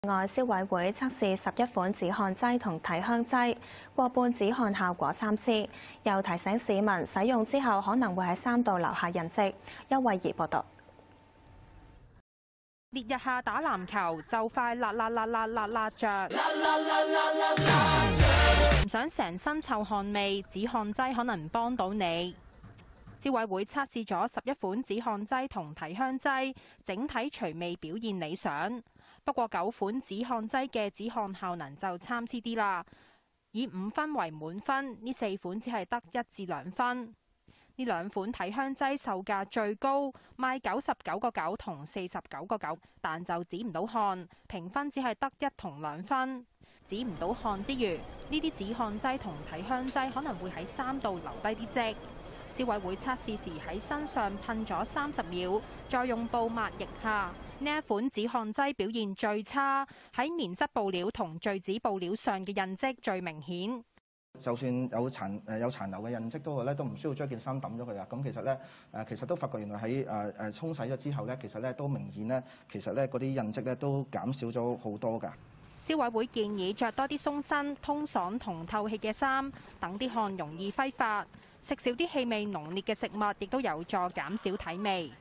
外，消委會測試11款止汗劑同體香劑，過半止汗效果參差，又提醒市民使用之後可能會喺衫度留下印跡。邱慧儀報道。 烈日下打籃球就快辣着，唔想成身臭汗味，止汗劑可能幫到你。消委會測試咗11款止汗劑同體香劑，整體除味表現理想。不過9款止汗劑嘅止汗效能就參差啲啦，以5分為滿分，呢4款只係得1至2分。呢2款體香劑售價最高，賣99.9同49.9，但就止唔到汗，評分只係得1同2分。止唔到汗之餘，呢啲止汗劑同體香劑可能會喺衫度留低啲跡。消委會測試時喺身上噴咗30秒，再用布抹腋下。呢一款止汗劑表現最差，喺棉質布料同聚酯布料上嘅印跡最明顯。 就算有殘留嘅印跡都好咧，都唔需要將件衫抌咗佢啊！咁其實都發覺原來喺沖洗咗之後咧，其實咧都明顯咧，其實咧嗰啲印跡咧都減少咗好多㗎。 消委會建議着多啲鬆身、通爽同透氣嘅衫，等啲汗容易揮發。食少啲氣味濃烈嘅食物，亦都有助減少體味。